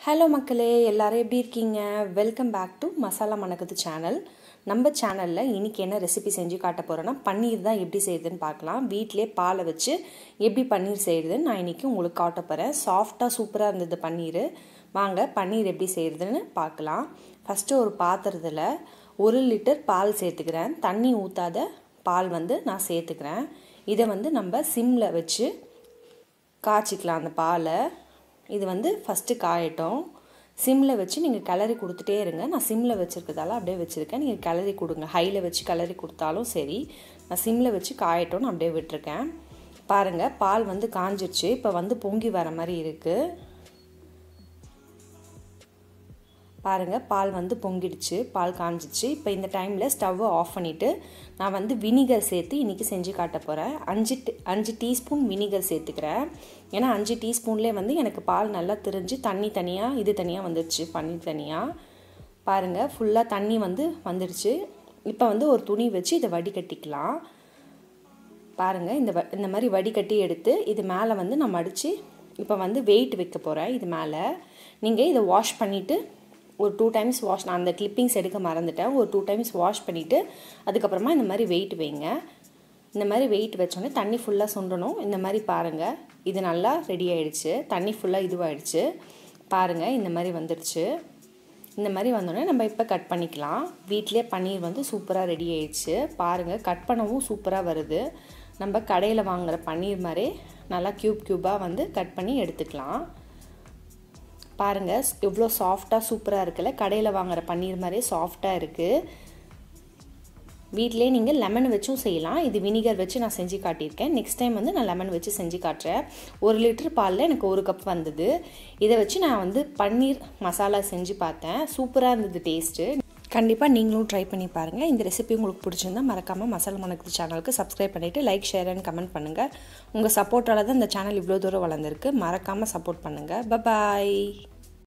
Hello மக்களே, எல்லாரும் எப்படி இருக்கீங்க? வெல்கம் பேக் டு மசாலா மணக்குது சேனல். நம்ம சேனலில் இன்றைக்கி என்ன ரெசிபி செஞ்சு காட்ட போகிறோன்னா, பன்னீர் தான் எப்படி செய்யுதுன்னு பார்க்கலாம். வீட்டிலே பாலை வச்சு எப்படி பன்னீர் செய்கிறதுன்னு நான் இன்றைக்கி உங்களுக்கு காட்ட போகிறேன். சாஃப்டாக சூப்பராக இருந்தது பன்னீர். வாங்க பன்னீர் எப்படி செய்கிறதுன்னு பார்க்கலாம். ஃபஸ்ட்டு ஒரு பாத்திரத்தில் 1 லிட்டர் பால் சேர்த்துக்கிறேன். தண்ணி ஊற்றாத பால் நான் சேர்த்துக்கிறேன். இதை நம்ம சிம்மில் வச்சு காய்ச்சிக்கலாம் அந்த பாலை. இது ஃபஸ்ட்டு காயட்டும். சிம்மில் வச்சு நீங்கள் கிளறி கொடுத்துட்டே இருங்க. நான் சிம்மில் வச்சுருக்கிறதால அப்படியே வச்சுருக்கேன். நீங்கள் கிளறி கொடுங்க. ஹையில் வச்சு கிளறி கொடுத்தாலும் சரி. நான் சிம்மில் வச்சு காயட்டும்னு அப்படியே விட்டுருக்கேன். பாருங்கள், பால் காஞ்சிருச்சு. இப்போ பொங்கி வர மாதிரி இருக்குது. பாருங்கள், பால் பொங்கிடுச்சு, பால் காஞ்சிச்சு. இப்போ இந்த டைமில் ஸ்டவ்வை ஆஃப் பண்ணிவிட்டு நான் வினிகர் சேர்த்து இன்றைக்கி செஞ்சு காட்ட போகிறேன். 5 டீஸ்பூன் வினிகர் சேர்த்துக்கிறேன். ஏன்னா 5 டீஸ்பூன்லேயே எனக்கு பால் நல்லா திரிஞ்சு தண்ணி தனியாக இது தனியாக வந்துடுச்சு, பன்னீர் தனியாக. பாருங்கள், ஃபுல்லாக தண்ணி வந்துடுச்சு. இப்போ ஒரு துணி வச்சு இதை வடிகட்டிக்கலாம். பாருங்கள், இந்த மாதிரி வடிகட்டி எடுத்து இது மேலே நான் மடித்து இப்போ வெயிட் வைக்க போகிறேன். இது மேலே நீங்கள் இதை வாஷ் பண்ணிவிட்டு ஒரு 2 டைம்ஸ் வாஷ், நான் அந்த கிளிப்பிங்ஸ் எடுக்க மறந்துட்டேன். ஒரு 2 டைம்ஸ் வாஷ் பண்ணிவிட்டு அதுக்கப்புறமா இந்த மாதிரி வெயிட் வைங்க. இந்த மாதிரி வெயிட் வச்சோன்னே தண்ணி ஃபுல்லாக சுண்டணும். இந்த மாதிரி பாருங்கள், இது நல்லா ரெடி ஆகிடுச்சு. தண்ணி ஃபுல்லாக இதுவாகிடுச்சு. பாருங்கள், இந்த மாதிரி வந்துடுச்சு. இந்த மாதிரி வந்தோடனே நம்ம இப்போ கட் பண்ணிக்கலாம். வீட்டிலே பன்னீர் சூப்பராக ரெடி ஆகிடுச்சு. பாருங்கள், கட் பண்ணவும் சூப்பராக வருது. நம்ம கடையில் வாங்குகிற பன்னீர் மாதிரி நல்லா க்யூபாக கட் பண்ணி எடுத்துக்கலாம். பாருங்கள், எவ்வளோ சாஃப்டாக சூப்பராக இருக்குல்ல. கடையில் வாங்குகிற பன்னீர் மாதிரியே சாஃப்டாக இருக்குது. வீட்டிலே நீங்கள் லெமன் வச்சும் செய்யலாம். இது வினிகர் வச்சு நான் செஞ்சு காட்டியிருக்கேன். நெக்ஸ்ட் டைம் நான் லெமன் வச்சு செஞ்சு காட்டுறேன். 1 லிட்டர் பாலில் எனக்கு 1 கப் வந்தது. இதை வச்சு நான் பன்னீர் மசாலா செஞ்சு பார்த்தேன். சூப்பராக இருந்தது டேஸ்ட்டு. கண்டிப்பாக நீங்களும் ட்ரை பண்ணி பாருங்கள். இந்த ரெசிபி உங்களுக்கு பிடிச்சிருந்தா மறக்காமல் மசாலா மணக்குது சேனலுக்கு சப்ஸ்கிரைப் பண்ணிவிட்டு லைக், ஷேர் அண்ட் கமெண்ட் பண்ணுங்கள். உங்கள் சப்போர்ட்டால் தான் இந்த சேனல் இவ்வளோ தூரம் வளர்ந்துருக்கு. மறக்காமல் சப்போர்ட் பண்ணுங்கள். பாய்.